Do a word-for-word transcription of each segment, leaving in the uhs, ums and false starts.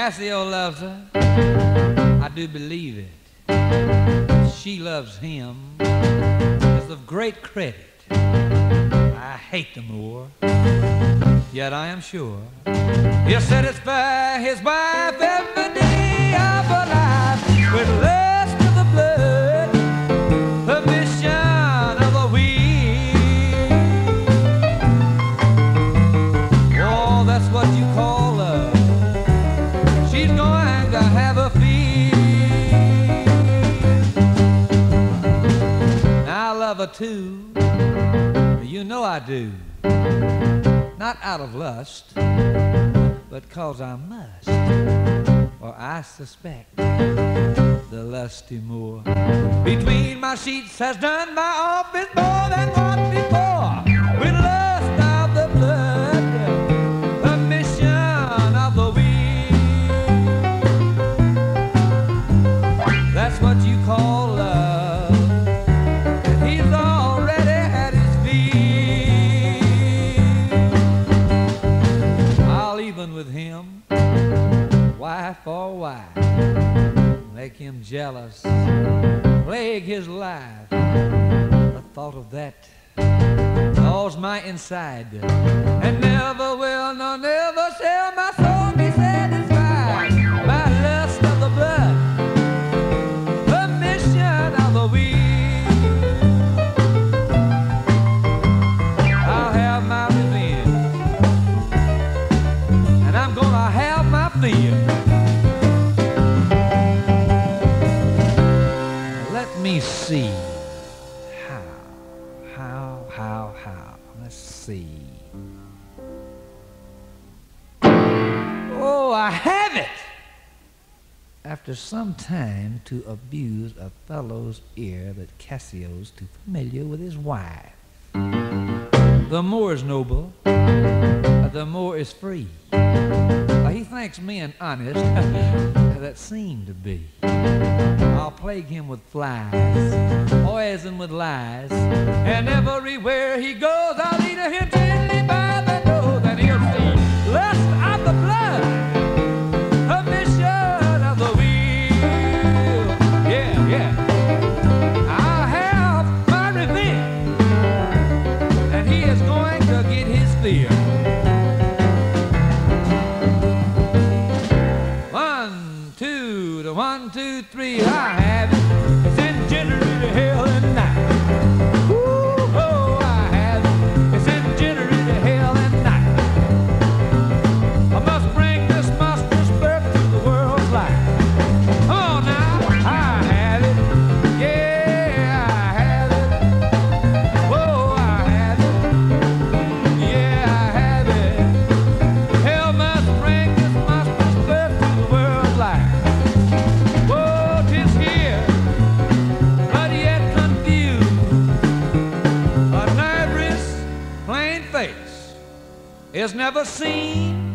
Cassio loves her, I do believe it. She loves him is of great credit. I hate the Moor, yet I am sure he'll satisfy his wife every day of her life with lust of the blood, permission of the will. Oh, that's what you call love. She's going to have a feel. I love her too, you know I do. Not out of lust, but cause I must, or I suspect the lusty Moor between my sheets has done my office more than once before. With lust of the blood, permission of the will. That's what you call love, and he's already had his even with him, wife for wife, make him jealous, plague his life. The thought of that gnaws my inside, and never will, no, never shall my soul be satisfied by lust of the blood, permission of the will. I'll have my revenge, and I'm gonna have my fill. Let me see. How, how, how, how? Let's see. Oh, I have it! After some time to abuse a fellow's ear that Cassio's too familiar with his wife. The more is noble, the more is free. He thinks men honest, that seem to be. I'll plague him with flies, poison with lies, and everywhere he goes, I'll lead him gently by the nose, and he'll see lust of the blood, permission of the will. Yeah, yeah. I'll have my revenge, and he is going to get his fill. One, two, three, I have it. Send Jenny to hell and night. Ooh, oh, I have it. Send Jenny to hell and night. I must bring this monstrous birth to the world's light. Come on now, I have it. Yeah, I have it. Whoa, I have it. Yeah, I have it. Hell must bring this monstrous birth to the world's light. Is never seen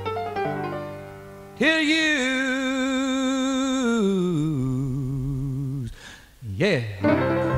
till used, yeah.